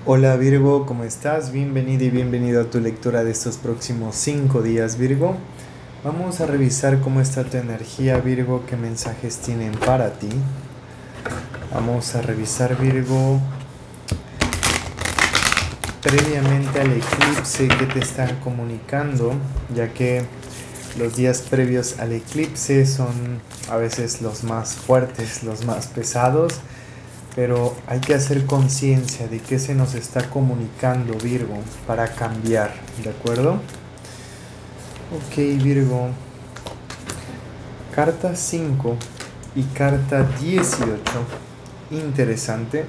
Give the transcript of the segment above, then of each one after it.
Hola Virgo, ¿cómo estás? Bienvenido y bienvenido a tu lectura de estos próximos 5 días, Virgo. Vamos a revisar cómo está tu energía, Virgo, qué mensajes tienen para ti. Vamos a revisar, Virgo, previamente al eclipse que te están comunicando, ya que los días previos al eclipse son a veces los más fuertes, los más pesados. Pero hay que hacer conciencia de qué se nos está comunicando, Virgo, para cambiar, ¿de acuerdo? Ok, Virgo. Carta 5 y carta 18. Interesante.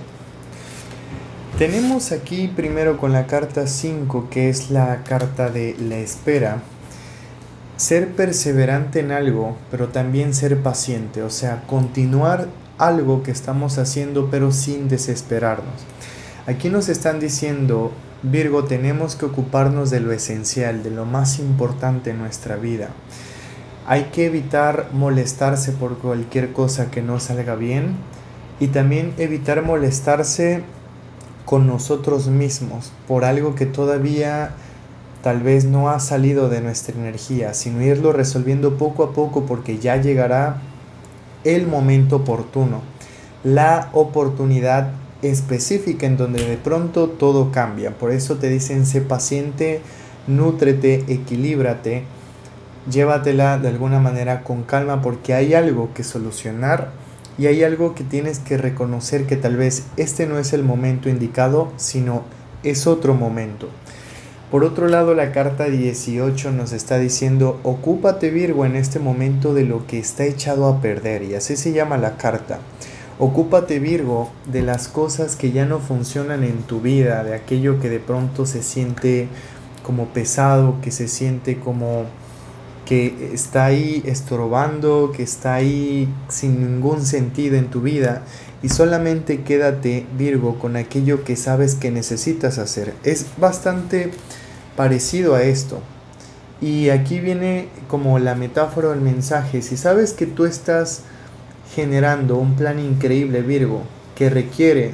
Tenemos aquí primero con la carta 5, que es la carta de la espera. Ser perseverante en algo, pero también ser paciente, o sea, continuar algo que estamos haciendo pero sin desesperarnos. Aquí nos están diciendo, Virgo, tenemos que ocuparnos de lo esencial, de lo más importante en nuestra vida. Hay que evitar molestarse por cualquier cosa que no salga bien y también evitar molestarse con nosotros mismos por algo que todavía tal vez no ha salido de nuestra energía, sino irlo resolviendo poco a poco porque ya llegará el momento oportuno, la oportunidad específica en donde de pronto todo cambia. Por eso te dicen, sé paciente, nútrete, equilíbrate, llévatela de alguna manera con calma porque hay algo que solucionar y hay algo que tienes que reconocer que tal vez este no es el momento indicado, sino es otro momento. Por otro lado, la carta 18 nos está diciendo, ocúpate, Virgo, en este momento de lo que está echado a perder, y así se llama la carta. Ocúpate, Virgo, de las cosas que ya no funcionan en tu vida, de aquello que de pronto se siente como pesado, que se siente como que está ahí estorbando, que está ahí sin ningún sentido en tu vida. Y solamente quédate, Virgo, con aquello que sabes que necesitas hacer. Es bastante parecido a esto. Y aquí viene como la metáfora del mensaje. Si sabes que tú estás generando un plan increíble, Virgo, que requiere,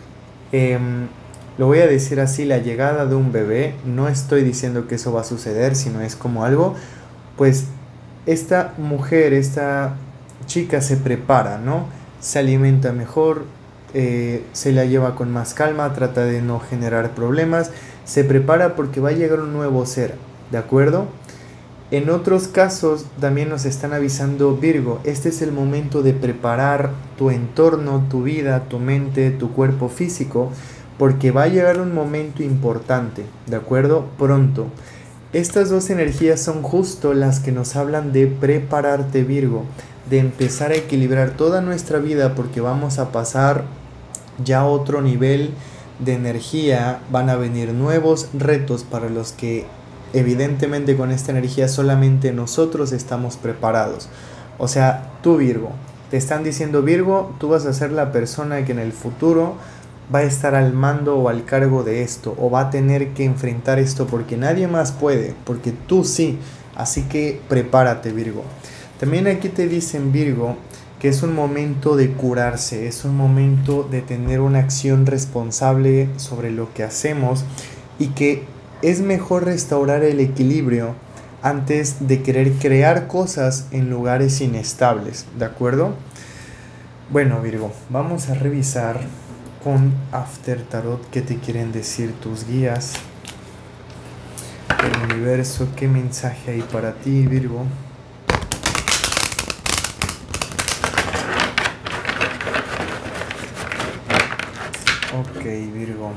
lo voy a decir así, la llegada de un bebé, no estoy diciendo que eso va a suceder, sino es como algo, pues esta mujer, esta chica se prepara, ¿no? Se alimenta mejor, se la lleva con más calma, trata de no generar problemas, se prepara porque va a llegar un nuevo ser, ¿de acuerdo? En otros casos también nos están avisando, Virgo, este es el momento de preparar tu entorno, tu vida, tu mente, tu cuerpo físico, porque va a llegar un momento importante, ¿de acuerdo? Pronto. Estas dos energías son justo las que nos hablan de prepararte, Virgo, de empezar a equilibrar toda nuestra vida porque vamos a pasar ya a otro nivel de energía, van a venir nuevos retos para los que evidentemente con esta energía solamente nosotros estamos preparados. O sea, tú, Virgo, te están diciendo, Virgo, tú vas a ser la persona que en el futuro va a estar al mando o al cargo de esto, o va a tener que enfrentar esto porque nadie más puede, porque tú sí. Así que prepárate, Virgo. También aquí te dicen, Virgo, que es un momento de curarse, es un momento de tener una acción responsable sobre lo que hacemos y que es mejor restaurar el equilibrio antes de querer crear cosas en lugares inestables, ¿de acuerdo? Bueno, Virgo, vamos a revisar con After Tarot qué te quieren decir tus guías, el universo, qué mensaje hay para ti, Virgo. Ok, Virgo.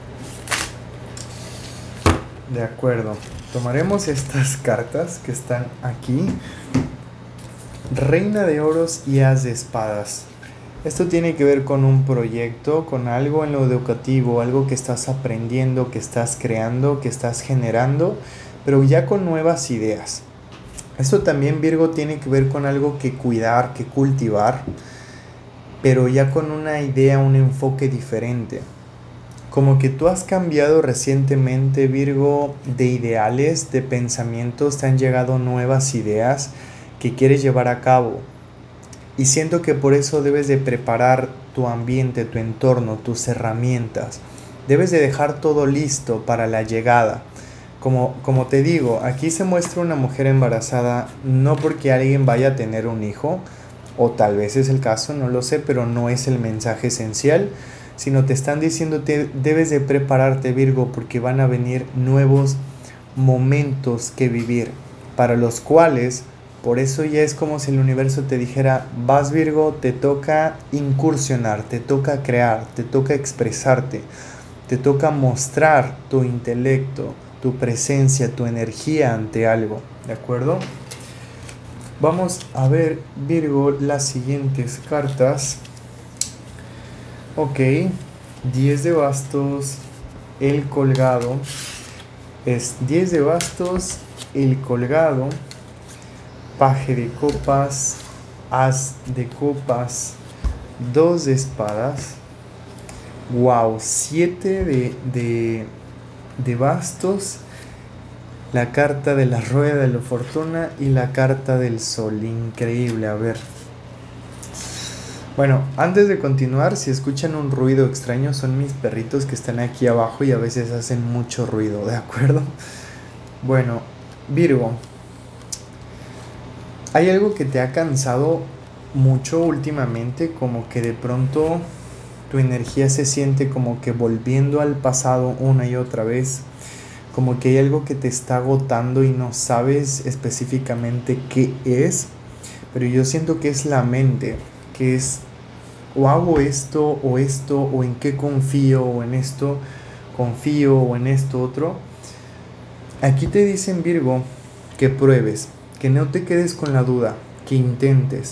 De acuerdo. Tomaremos estas cartas que están aquí. Reina de oros y as de espadas. Esto tiene que ver con un proyecto, con algo en lo educativo, algo que estás aprendiendo, que estás creando, que estás generando, pero ya con nuevas ideas. Esto también, Virgo, tiene que ver con algo que cuidar, que cultivar, pero ya con una idea, un enfoque diferente. Como que tú has cambiado recientemente, Virgo, de ideales, de pensamientos, te han llegado nuevas ideas que quieres llevar a cabo. Y siento que por eso debes de preparar tu ambiente, tu entorno, tus herramientas. Debes de dejar todo listo para la llegada. Como te digo, aquí se muestra una mujer embarazada no porque alguien vaya a tener un hijo, o tal vez es el caso, no lo sé, pero no es el mensaje esencial, sino te están diciendo que debes de prepararte, Virgo, porque van a venir nuevos momentos que vivir, para los cuales, por eso ya es como si el universo te dijera, vas Virgo, te toca incursionar, te toca crear, te toca expresarte, te toca mostrar tu intelecto, tu presencia, tu energía ante algo, ¿de acuerdo? Vamos a ver, Virgo, las siguientes cartas. Ok, 10 de bastos, el colgado. Es 10 de bastos, el colgado, paje de copas, as de copas, 2 de espadas. Wow, 7 de bastos, la carta de la rueda de la fortuna y la carta del sol. Increíble, a ver. Bueno, antes de continuar, si escuchan un ruido extraño, son mis perritos que están aquí abajo y a veces hacen mucho ruido, ¿de acuerdo? Bueno, Virgo, ¿hay algo que te ha cansado mucho últimamente? Como que de pronto tu energía se siente como que volviendo al pasado una y otra vez. Como que hay algo que te está agotando y no sabes específicamente qué es. Pero yo siento que es la mente, que es o hago esto, o en qué confío, o en esto confío, o en esto otro. Aquí te dicen, Virgo, que pruebes, que no te quedes con la duda, que intentes,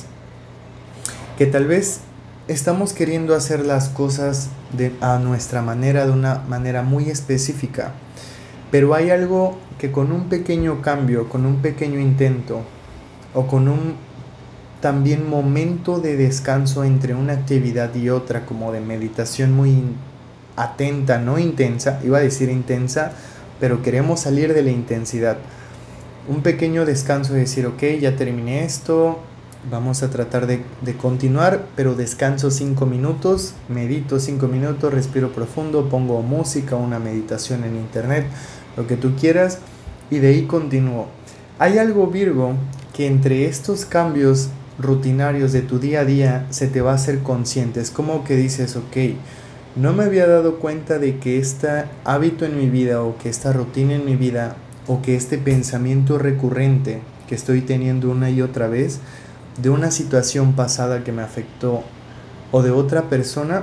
que tal vez estamos queriendo hacer las cosas a nuestra manera, de una manera muy específica, pero hay algo que con un pequeño cambio, con un pequeño intento, o con un también momento de descanso entre una actividad y otra, como de meditación muy atenta, no intensa, iba a decir intensa, pero queremos salir de la intensidad. Un pequeño descanso de decir, ok, ya terminé esto, vamos a tratar de continuar, pero descanso 5 minutos, medito 5 minutos, respiro profundo, pongo música, una meditación en internet, lo que tú quieras, y de ahí continúo. Hay algo, Virgo, que entre estos cambios rutinarios de tu día a día se te va a hacer consciente. Es como que dices, ok, no me había dado cuenta de que este hábito en mi vida, o que esta rutina en mi vida, o que este pensamiento recurrente que estoy teniendo una y otra vez, de una situación pasada que me afectó, o de otra persona,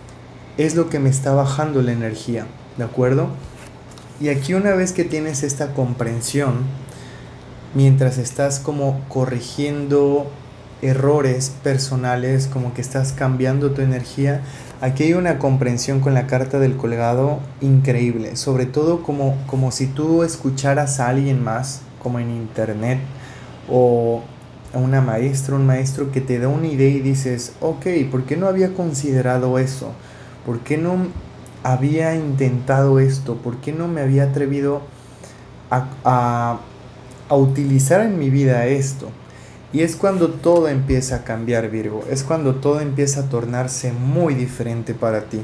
es lo que me está bajando la energía, ¿de acuerdo? Y aquí, una vez que tienes esta comprensión, mientras estás como corrigiendo errores personales, como que estás cambiando tu energía, aquí hay una comprensión con la carta del colgado increíble, sobre todo como si tú escucharas a alguien más, como en internet, o a una maestra, un maestro que te da una idea y dices, ok, ¿por qué no había considerado eso? ¿Por qué no había intentado esto? ¿Por qué no me había atrevido a utilizar en mi vida esto? Y es cuando todo empieza a cambiar, Virgo. Es cuando todo empieza a tornarse muy diferente para ti.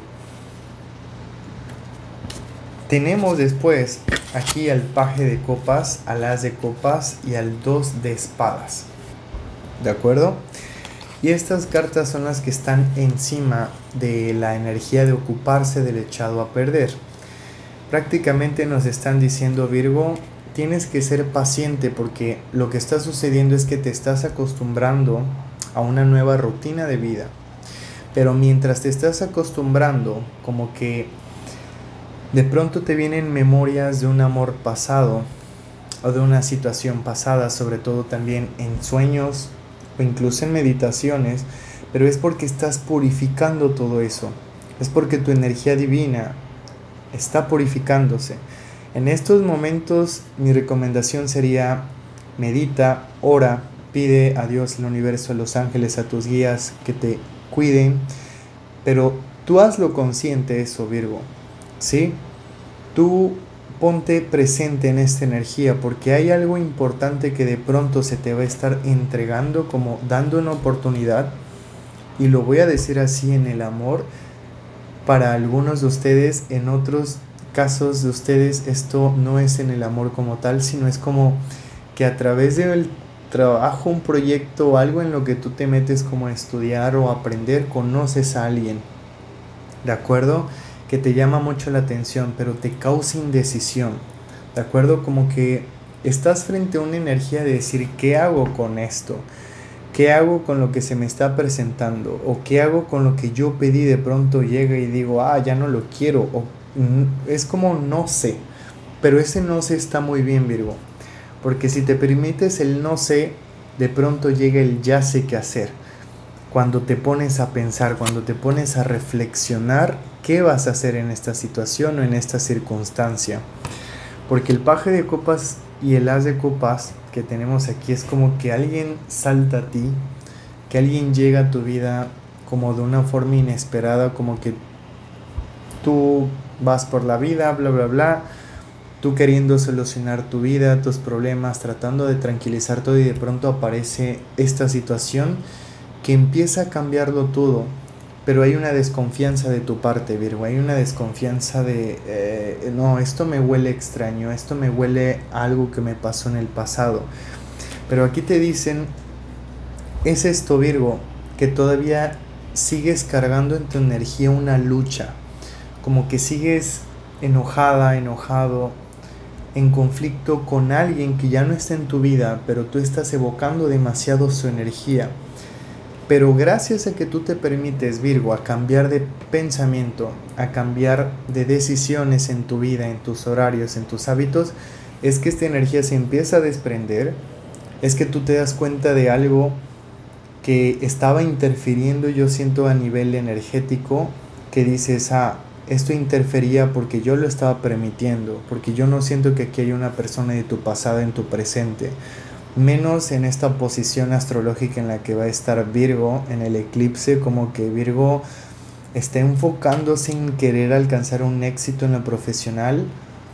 Tenemos después aquí al paje de copas, al as de copas y al 2 de espadas. ¿De acuerdo? Y estas cartas son las que están encima de la energía de ocuparse del echado a perder. Prácticamente nos están diciendo, Virgo, tienes que ser paciente, porque lo que está sucediendo es que te estás acostumbrando a una nueva rutina de vida. Pero mientras te estás acostumbrando, como que de pronto te vienen memorias de un amor pasado o de una situación pasada, sobre todo también en sueños o incluso en meditaciones, pero es porque estás purificando todo eso. Es porque tu energía divina está purificándose. En estos momentos mi recomendación sería: medita, ora, pide a Dios, al universo, a los ángeles, a tus guías que te cuiden, pero tú hazlo consciente eso, Virgo, ¿sí? Tú ponte presente en esta energía, porque hay algo importante que de pronto se te va a estar entregando, como dando una oportunidad, y lo voy a decir así, en el amor. para algunos de ustedes, en otros casos de ustedes esto no es en el amor como tal, sino es como que a través del trabajo, un proyecto o algo en lo que tú te metes como a estudiar o aprender, conoces a alguien, ¿de acuerdo? Que te llama mucho la atención, pero te causa indecisión, ¿de acuerdo? Como que estás frente a una energía de decir, ¿qué hago con esto? ¿Qué hago con lo que se me está presentando? ¿O qué hago con lo que yo pedí? De pronto llega y digo, ya no lo quiero. O es como no sé. Pero ese no sé está muy bien, Virgo. Porque si te permites el no sé, de pronto llega el ya sé qué hacer. Cuando te pones a pensar, cuando te pones a reflexionar, ¿qué vas a hacer en esta situación o en esta circunstancia? Porque el paje de copas y el as de copas que tenemos aquí es como que alguien salta a ti, que alguien llega a tu vida como de una forma inesperada, como que tú vas por la vida, bla, bla, bla, tú queriendo solucionar tu vida, tus problemas, tratando de tranquilizar todo y de pronto aparece esta situación que empieza a cambiarlo todo. Pero hay una desconfianza de tu parte, Virgo, hay una desconfianza de, no, esto me huele extraño, esto me huele a algo que me pasó en el pasado. Pero aquí te dicen, es esto, Virgo, que todavía sigues cargando en tu energía una lucha, como que sigues enojada, enojado, en conflicto con alguien que ya no está en tu vida, pero tú estás evocando demasiado su energía. Pero gracias a que tú te permites, Virgo, a cambiar de pensamiento, a cambiar de decisiones en tu vida, en tus horarios, en tus hábitos, es que esta energía se empieza a desprender, es que tú te das cuenta de algo que estaba interfiriendo, yo siento a nivel energético, que dices, esto interfería porque yo lo estaba permitiendo, porque yo no siento que aquí hay una persona de tu pasado en tu presente. Menos en esta posición astrológica en la que va a estar Virgo en el eclipse, como que Virgo está enfocándose en querer alcanzar un éxito en lo profesional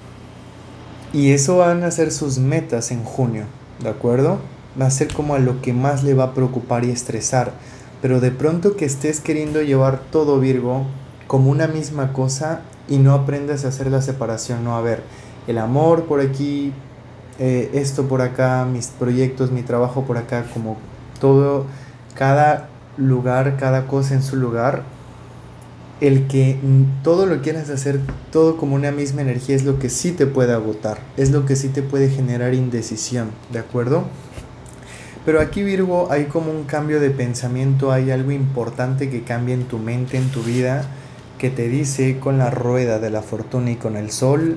y eso van a ser sus metas en junio, ¿de acuerdo? Va a ser como a lo que más le va a preocupar y estresar, pero de pronto que estés queriendo llevar todo, Virgo, como una misma cosa y no aprendas a hacer la separación, no, a ver, el amor por aquí, esto por acá, mis proyectos, mi trabajo por acá, como todo, cada lugar, cada cosa en su lugar, el que todo lo quieras hacer todo como una misma energía es lo que sí te puede agotar, es lo que sí te puede generar indecisión, ¿de acuerdo? Pero aquí, Virgo, hay como un cambio de pensamiento, hay algo importante que cambia en tu mente, en tu vida, que te dice con la rueda de la fortuna y con el sol,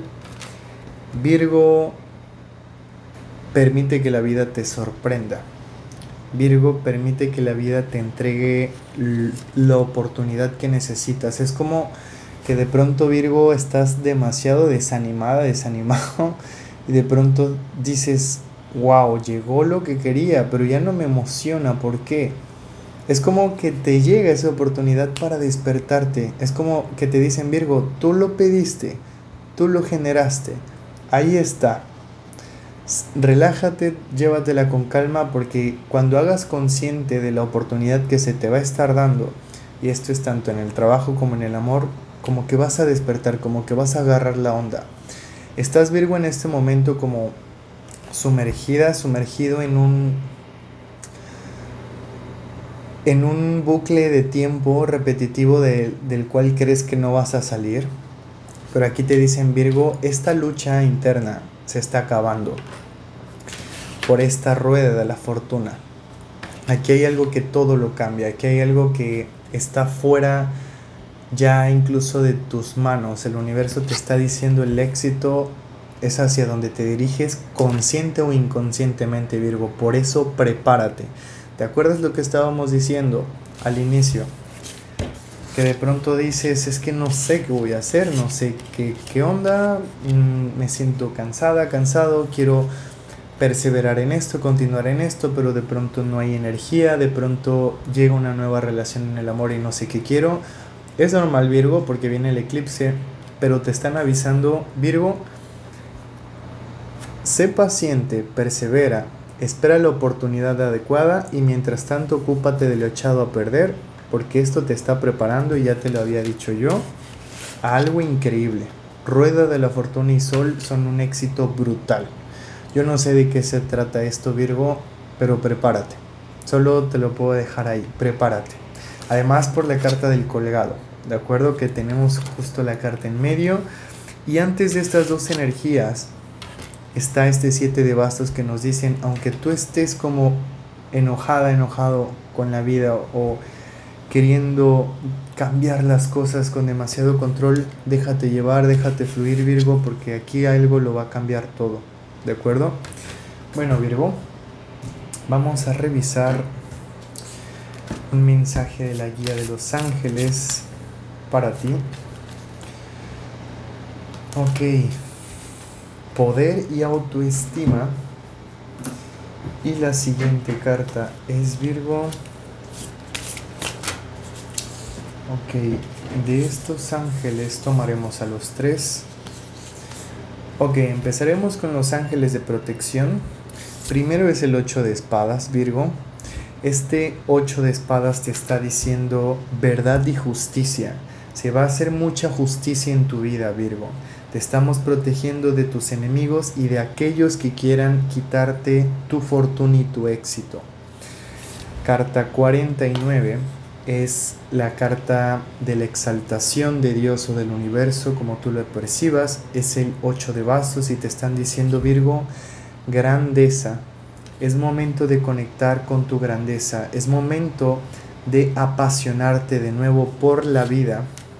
Virgo, permite que la vida te sorprenda. Virgo, permite que la vida te entregue la oportunidad que necesitas. Es como que de pronto, Virgo, estás demasiado desanimada, desanimado, y de pronto dices, wow, llegó lo que quería, pero ya no me emociona. ¿Por qué? Es como que te llega esa oportunidad para despertarte. Es como que te dicen, Virgo, tú lo pediste, tú lo generaste, ahí está. Relájate, llévatela con calma, porque cuando hagas consciente de la oportunidad que se te va a estar dando, y esto es tanto en el trabajo como en el amor, como que vas a despertar, como que vas a agarrar la onda. Estás, Virgo, en este momento como sumergido en un bucle de tiempo repetitivo del cual crees que no vas a salir. Pero aquí te dicen, Virgo, esta lucha interna se está acabando por esta rueda de la fortuna. Aquí hay algo que todo lo cambia, aquí hay algo que está fuera ya incluso de tus manos. El universo te está diciendo el éxito es hacia donde te diriges, consciente o inconscientemente, Virgo. Por eso prepárate. ¿Te acuerdas lo que estábamos diciendo al inicio? Que de pronto dices, es que no sé qué voy a hacer, no sé qué onda, me siento cansado, quiero perseverar en esto, continuar en esto, pero de pronto no hay energía, de pronto llega una nueva relación en el amor y no sé qué quiero. Es normal, Virgo, porque viene el eclipse, pero te están avisando, Virgo, sé paciente, persevera, espera la oportunidad adecuada y mientras tanto ocúpate de lo echado a perder, porque esto te está preparando y ya te lo había dicho yo. a algo increíble. Rueda de la Fortuna y Sol son un éxito brutal. Yo no sé de qué se trata esto, Virgo, pero prepárate. Solo te lo puedo dejar ahí, prepárate. Además por la carta del colgado, ¿de acuerdo? Que tenemos justo la carta en medio. Y antes de estas dos energías está este 7 de bastos que nos dicen, aunque tú estés como enojado con la vida o queriendo cambiar las cosas con demasiado control, déjate llevar, déjate fluir, Virgo, porque aquí algo lo va a cambiar todo, ¿de acuerdo? Bueno, Virgo, vamos a revisar un mensaje de la guía de los ángeles para ti. Ok, poder y autoestima. Y la siguiente carta es Virgo. Ok, de estos ángeles tomaremos a los 3. Ok, empezaremos con los ángeles de protección. Primero es el 8 de espadas, Virgo. Este 8 de espadas te está diciendo verdad y justicia. Se va a hacer mucha justicia en tu vida, Virgo. Te estamos protegiendo de tus enemigos y de aquellos que quieran quitarte tu fortuna y tu éxito. Carta 49 es la carta de la exaltación de Dios o del universo, como tú lo percibas. Es el 8 de bastos y te están diciendo, Virgo, grandeza. Es momento de conectar con tu grandeza. Es momento de apasionarte de nuevo por la vida.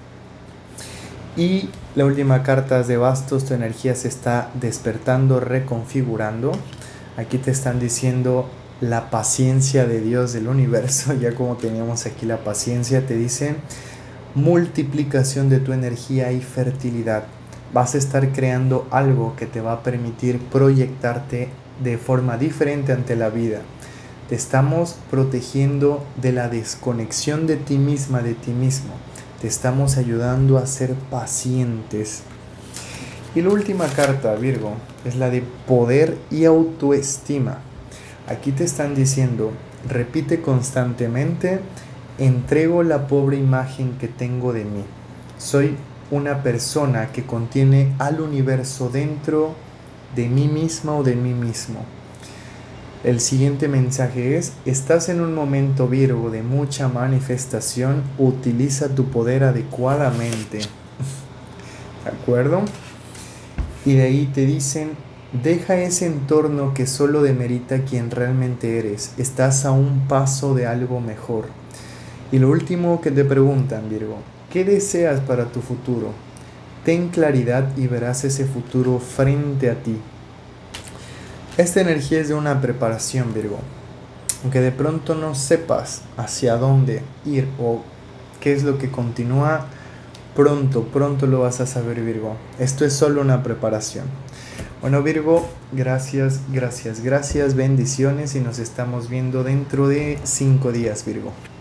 Y la última carta es de bastos, tu energía se está despertando, reconfigurando. Aquí te están diciendo la paciencia de Dios del universo, ya como teníamos aquí la paciencia, te dicen multiplicación de tu energía y fertilidad. Vas a estar creando algo que te va a permitir proyectarte de forma diferente ante la vida. Te estamos protegiendo de la desconexión de ti misma, de ti mismo. Te estamos ayudando a ser pacientes. Y la última carta, Virgo, es la de poder y autoestima. Aquí te están diciendo, repite constantemente, entrego la pobre imagen que tengo de mí. Soy una persona que contiene al universo dentro de mí misma o de mí mismo. El siguiente mensaje es, estás en un momento, Virgo, de mucha manifestación, utiliza tu poder adecuadamente. ¿De acuerdo? Y de ahí te dicen, deja ese entorno que solo demerita quien realmente eres. Estás a un paso de algo mejor. Y lo último que te preguntan, Virgo, ¿qué deseas para tu futuro? Ten claridad y verás ese futuro frente a ti. Esta energía es de una preparación, Virgo. Aunque de pronto no sepas hacia dónde ir o qué es lo que continúa, pronto lo vas a saber, Virgo. Esto es solo una preparación. Bueno, Virgo, gracias, bendiciones y nos estamos viendo dentro de 5 días, Virgo.